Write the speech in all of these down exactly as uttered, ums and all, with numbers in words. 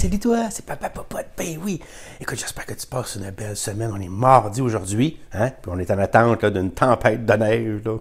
salut toi, c'est Papa Popote. Ben oui. Écoute, j'espère que tu passes une belle semaine. On est mardi aujourd'hui, hein? Puis on est en attente d'une tempête de neige, là.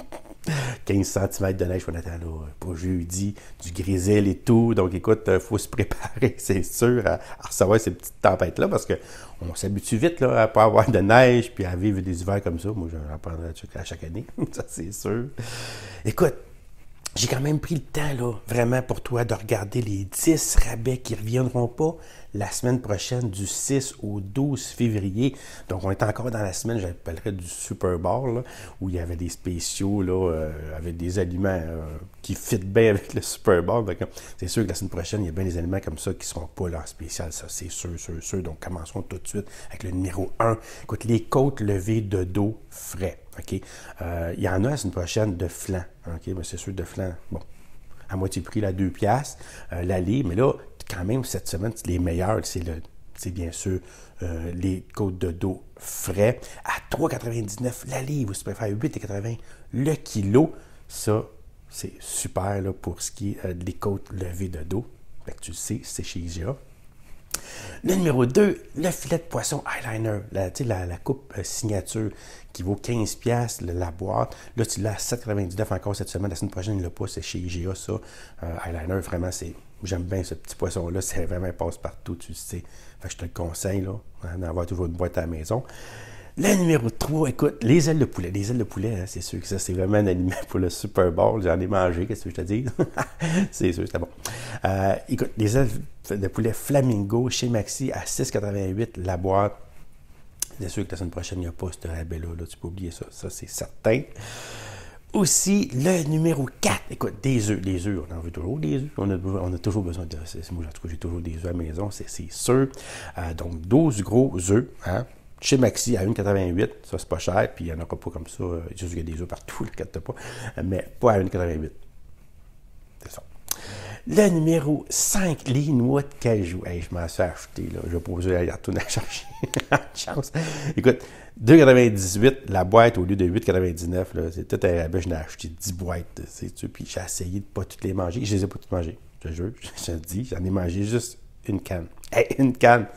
quinze centimètres de neige qu'on attend là, pour jeudi, du grésil et tout. Donc, écoute, il faut se préparer, c'est sûr, à, à recevoir ces petites tempêtes-là parce qu'on s'habitue vite là, à ne pas avoir de neige puis à vivre des hivers comme ça. Moi, j'en prendrai à chaque année, ça c'est sûr. Écoute, j'ai quand même pris le temps, là, vraiment pour toi, de regarder les dix rabais qui ne reviendront pas la semaine prochaine, du six au douze février. Donc, on est encore dans la semaine, j'appellerais du Super Bowl, là, où il y avait des spéciaux, là, euh, avec des aliments euh, qui fit bien avec le Super Bowl. Donc, c'est sûr que la semaine prochaine, il y a bien des aliments comme ça qui ne seront pas là en spécial, ça, c'est sûr, sûr, sûr. Donc, commençons tout de suite avec le numéro un. Écoute, les côtes levées de dos frais. OK? Euh, il y en a la semaine prochaine de flan. OK? Mais c'est sûr, de flan, bon, à moitié prix, là, deux piastres, euh, la livre. Mais là, quand même, cette semaine, les meilleurs, c'est le, c'est bien sûr euh, les côtes de dos frais à trois quatre-vingt-dix-neuf la livre, ou si tu préfères huit quatre-vingts le kilo. Ça, c'est super là, pour ce qui est euh, des côtes levées de dos. Fait que tu le sais, c'est chez I G A. Le numéro deux, le filet de poisson eyeliner, la, la, la coupe euh, signature qui vaut quinze piastres la boîte. Là, tu l'as à sept quatre-vingt-dix-neuf encore cette semaine. La semaine prochaine, il ne l'a pas, c'est chez I G A, ça. Euh, eyeliner, vraiment, c'est, j'aime bien ce petit poisson-là. C'est vraiment passe-partout, tu sais. Fait que je te le conseille, là, hein, d'avoir toujours une boîte à la maison. Le numéro trois, écoute, les ailes de poulet. Les ailes de poulet, hein, c'est sûr que ça, c'est vraiment un aliment pour le Super Bowl. J'en ai mangé, qu'est-ce que je te dis? C'est sûr, c'était bon. Euh, écoute, les ailes de poulet Flamingo chez Maxi à six quatre-vingt-huit la boîte. C'est sûr que la semaine prochaine, il n'y a pas ce rabais-là. Là, tu peux oublier ça. Ça, c'est certain. Aussi, le numéro quatre, écoute, des œufs. Des œufs, on en veut toujours des œufs. On a, on a toujours besoin de... C'est, moi, en tout cas, j'ai toujours des œufs à la maison, c'est, c'est sûr. Euh, donc, douze gros œufs, hein? Chez Maxi, à un quatre-vingt-huit, ça c'est pas cher, puis il n'y en aura pas comme ça. Il y a des œufs partout, ne t'inquiète pas, mais pas à un quatre-vingt-huit. C'est ça. Le numéro cinq, les noix de cajou. Hey, je m'en suis acheté, là. Je vais pas oser aller retourner à chercher. Chance. Écoute, deux quatre-vingt-dix-huit la boîte au lieu de huit quatre-vingt-dix-neuf. Là, c'est tout un rabais. Je n'ai acheté dix boîtes, sais-tu, puis j'ai essayé de ne pas toutes les manger. Je les ai pas toutes mangées, je te jure. Je te dis, j'en ai mangé juste une canne. Hey, une canne!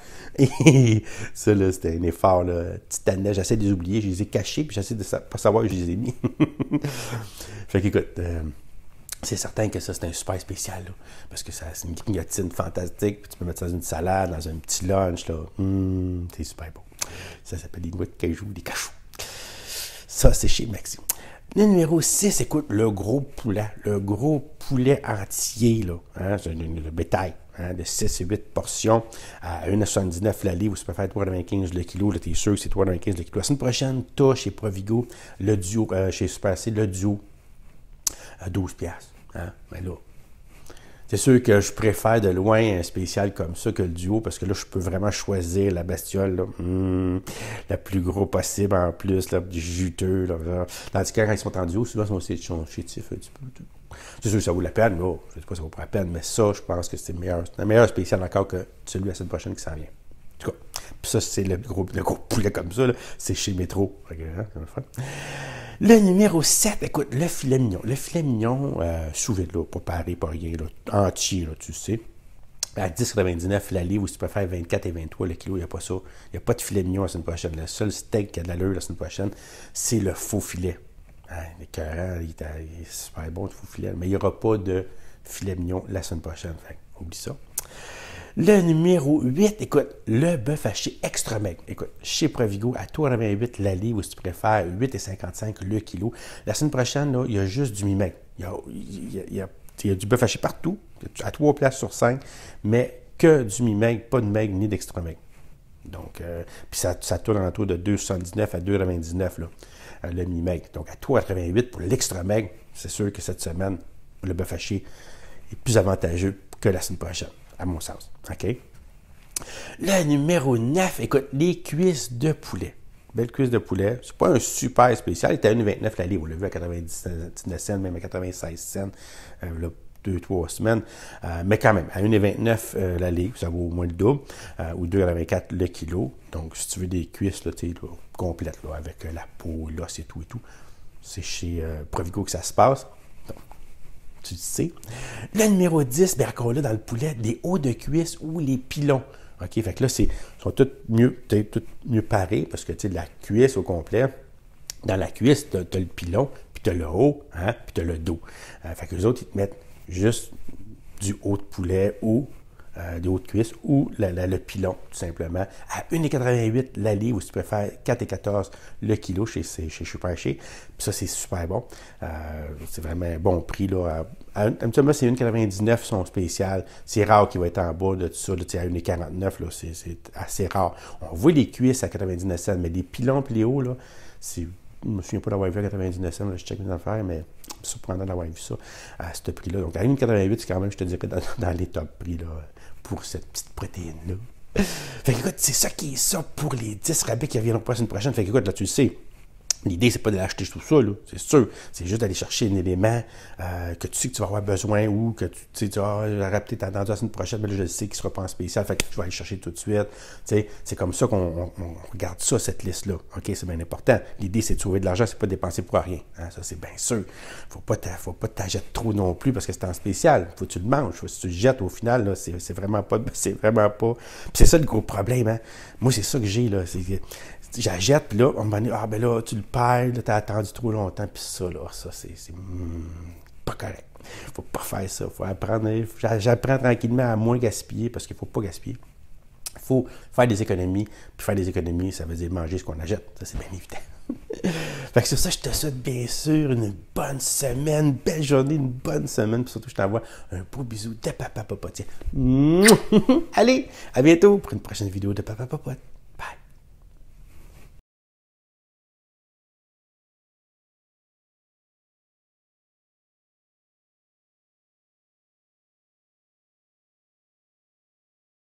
Ça, là, c'était un effort, là, titanesque. J'essaie de les oublier, je les ai cachés, puis j'essaie de ne pas savoir où je les ai mis. Fait qu'écoute, euh, c'est certain que ça, c'est un super spécial, là, parce que ça, c'est une grignotine fantastique, puis tu peux mettre ça dans une salade, dans un petit lunch, là. Mmh, c'est super bon. Ça s'appelle des noix de cajou, des cachous. Ça, c'est chez Maxi. Le numéro six, écoute, le gros poulet, le gros poulet entier, là, hein, c'est le, le bétail, hein, de six et huit portions à un soixante-dix-neuf la livre, ou si tu préfères trois quatre-vingt-quinze le kilo, là, t'es sûr que c'est trois quatre-vingt-quinze le kilo. La semaine prochaine, tu as chez Provigo, le duo, euh, chez Super C, le duo à douze piastres, hein, mais là, c'est sûr que je préfère de loin un spécial comme ça que le duo, parce que là, je peux vraiment choisir la bestiole, là, mmh, la plus gros possible en plus, là, du juteux. Là, là. Tandis que quand ils sont en duo, souvent, ils sont chétifs un petit peu. C'est sûr que ça vaut la peine, mais oh, je ne sais pas si ça vaut pas la peine, mais ça, je pense que c'est le meilleur, c'est un meilleur spécial encore que celui de la semaine prochaine qui s'en vient. En tout cas, puis ça, c'est le gros, le gros poulet comme ça, là, c'est chez Métro. Hein, c'est le fun. Le numéro sept, écoute, le filet mignon. Le filet mignon, euh, sous vide, là, pas pareil, pas rien, là, entier, là, tu sais. À dix quatre-vingt-dix-neuf la livre, ou si tu préfères vingt-quatre et vingt-trois le kilo, il n'y a pas ça. Il n'y a pas de filet mignon la semaine prochaine. Le seul steak qui a de l'allure la semaine prochaine, c'est le faux filet. Hein, l'écœurant, il, il est super bon, le faux filet. Mais il n'y aura pas de filet mignon la semaine prochaine. Fait, oublie ça. Le numéro huit, écoute, le bœuf haché extra maigre. Écoute, chez Provigo, à trois quatre-vingt-huit la livre, ou si tu préfères, huit cinquante-cinq le kilo. La semaine prochaine, là, il y a juste du mi-maigre. Il y a, il y a, il y a, il y a du bœuf haché partout, à trois places sur cinq, mais que du mi-maigre, pas de maigre ni d'extra maigre. Donc, euh, puis ça, ça tourne autour de deux soixante-dix-neuf à deux quatre-vingt-dix-neuf, là, le mi-maigre. Donc, à trois quatre-vingt-huit pour l'extra maigre, c'est sûr que cette semaine, le bœuf haché est plus avantageux que la semaine prochaine, à mon sens. OK? Le numéro neuf, écoute, les cuisses de poulet. Belle cuisse de poulet. C'est pas un super spécial. Il était à un vingt-neuf la livre. On l'a vu à quatre-vingt-dix-neuf cents, même à quatre-vingt-seize cents, euh, là, deux, trois semaines. Euh, mais quand même, à un vingt-neuf euh, la livre, ça vaut au moins le double, euh, ou deux quatre-vingt-quatre le kilo. Donc, si tu veux des cuisses là, là, complètes, là, avec euh, la peau, l'os et tout et tout, c'est chez euh, Provigo que ça se passe. Donc, tu le sais. Le numéro dix, bien encore là, dans le poulet, les hauts de cuisse ou les pilons. OK, fait que là, ils sont tous mieux, tous mieux parés parce que, tu sais, la cuisse au complet, dans la cuisse, tu as le pilon, puis tu as le haut, hein, puis tu as le dos. Euh, fait que les autres, ils te mettent juste du haut de poulet ou euh, des hauts de cuisse ou la, la, le pilon, tout simplement, à un virgule quatre-vingt-huit la livre, ou si tu préfères quatre virgule quatorze le kilo chez, chez Super Chez. Puis ça, c'est super bon. Euh, c'est vraiment un bon prix. Là. À, à, habituellement, c'est un virgule quatre-vingt-dix-neuf son spécial. C'est rare qu'il va être en bas de tout ça. Là, à un virgule quarante-neuf, c'est, c'est assez rare. On voit les cuisses à quatre-vingt-dix-neuf cents, mais les pilons et les hauts, là, c'est... Je ne me souviens pas d'avoir vu à quatre-vingt-dix-neuf cents, là, je check mes affaires, mais c'est surprenant d'avoir vu ça à ce prix-là. Donc, à un virgule quatre-vingt-huit, c'est quand même, je te dirais, dans, dans les top prix là, pour cette petite protéine-là. Fait que, écoute, c'est ça qui est ça pour les dix rabais qui reviendront pas la semaine prochaine. Fait que, écoute, là, tu le sais. L'idée, c'est pas de l'acheter tout ça, là, c'est sûr. C'est juste d'aller chercher un élément euh, que tu sais que tu vas avoir besoin ou que tu sais, tu vas ah, peut-être attendu la semaine prochaine, mais là, je le sais qu'il ne sera pas en spécial, fait que je vais aller chercher tout de suite. T'sais, c'est comme ça qu'on on, on regarde ça, cette liste-là. OK, c'est bien important. L'idée, c'est de sauver de l'argent, c'est pas de dépenser pour rien. Hein, ça, c'est bien sûr. Faut pas faut pas t'achèter trop non plus parce que c'est en spécial. Faut que tu le manges. Faut, si tu le jettes au final, là, c'est, c'est vraiment pas. C'est vraiment pas. Puis c'est ça le gros problème, hein. Moi, c'est ça que j'ai, là. C'est que j'achète, puis là, on me dit, ah, ben là, tu le perds, là, t'as attendu trop longtemps, puis ça, là, ça, c'est, c'est mm, pas correct. Faut pas faire ça. Faut apprendre, j'apprends tranquillement à moins gaspiller, parce qu'il faut pas gaspiller. Il faut faire des économies, puis faire des économies, ça veut dire manger ce qu'on achète. Ça, c'est bien évident. Fait que sur ça, je te souhaite bien sûr une bonne semaine, une belle journée, une bonne semaine, puis surtout, je t'envoie un beau bisou de Papa Popote. Allez, à bientôt pour une prochaine vidéo de Papa Popote.